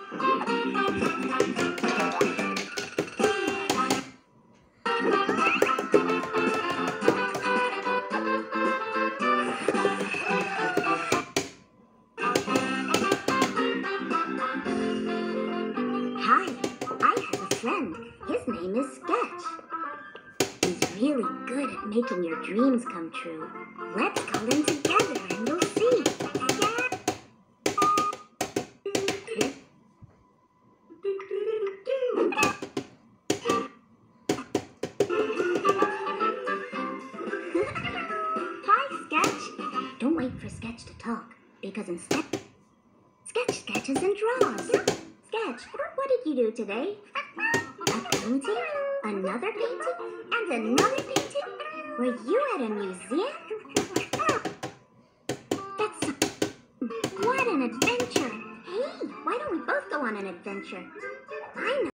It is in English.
Hi, I have a friend. His name is Sketch. He's really good at making your dreams come true. Let's call him together and you'll see. Hi, Sketch. Don't wait for Sketch to talk, because instead, Sketch sketches and draws. Sketch, what did you do today? A painting, another painting, and another painting? Were you at a museum? What an adventure! Hey, why don't we both go on an adventure? I know.